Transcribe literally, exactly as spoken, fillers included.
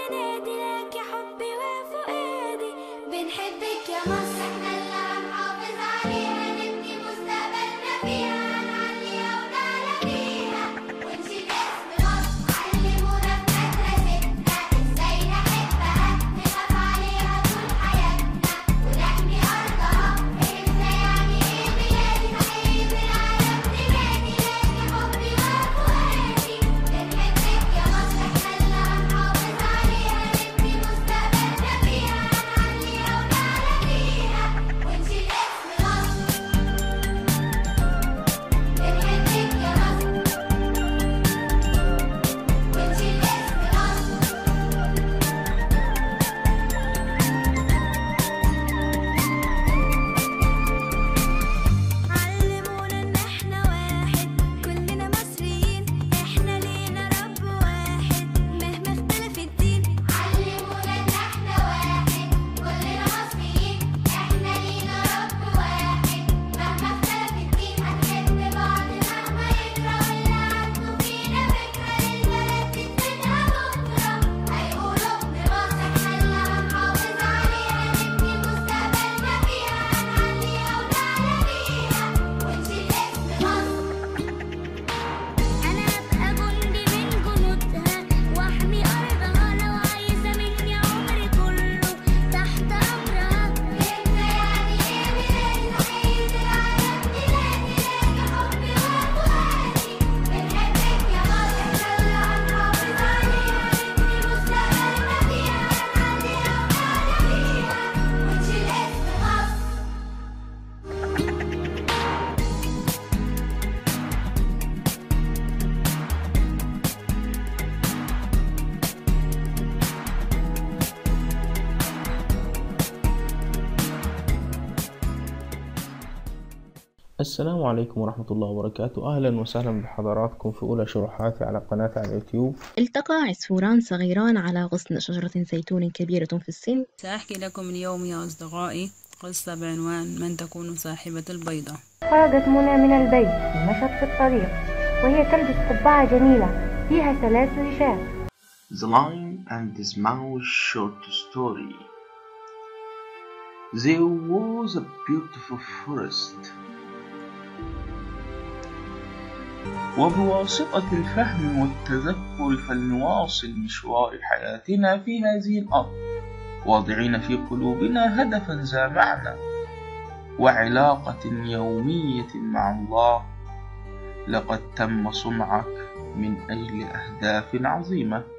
بنادي لك يا حبي وفؤادي. بنحبك يا مصر، احنا اللي هنحافظ عليها، نبني مستقبلنا فيها، هنعليها ونعلى بيها ونشيل اسم مصر. علمونا في مدرستنا ازاي نحبها، نخاف عليها طول حياتنا ونحمي ارضها. فهمنا يعني ايه بلادي، تحية العالم تنادي لك يا حبي وفؤادي. بنحبك يا مصر، احنا اللي هنحافظ عليها، نبني مستقبلنا فيها، هنعليها ونعلى بيها ونشيل اسم مصر. بنحبك يا مصر ونشيل اسم مصر. علمونا ان احنا واحد، كلنا مصريين، احنا لينا رب واحد مهما اختلف الدين. علمونا ان احنا واحد، كلنا مصريين، احنا لينا رب واحد مهما اختلف الدين. هنحب بعض مهما يجرى، واللي عنده فينا فكرة للبلد دي منها بكرة هيقولوا ابن مصر. احنا اللي هنحافظ عليها، نبني مستقبلنا فيها، هنعليها ونعلى بيها ونشيل اسم مصر. أنا أبقى جندي من جنودها وأحمي أرضها، لو عايزة مني عمري كله تحت أمرها. فهمنا يعني إيه بلادي، تحية العالم تنادي لك يا حبي وفؤادي. بنحبك يا مصر، إحنا اللي هنحافظ عليها، نبني مستقبلنا فيها، هنعليها ونعلى بيها ونشيل اسم مصر. السلام عليكم ورحمة الله وبركاته. أهلا وسهلا بحضراتكم في أولى شروحاتي على قناتي على اليوتيوب. التقى عصفوران صغيران على غصن شجرة زيتون كبيرة في السن. سأحكي لكم اليوم يا أصدقائي قصة بعنوان من تكون صاحبة البيضة. خرجت منى من البيت ومشت في الطريق وهي تلبس قبعة جميلة فيها ثلاث ريشات. The Lion and His Mouse short story. There was a beautiful forest. وبواسطة الفهم والتذكر فلنواصل مشوار حياتنا في هذه الأرض، واضعين في قلوبنا هدفا ذا معنى وعلاقة يومية مع الله. لقد تم صنعك من أجل أهداف عظيمة.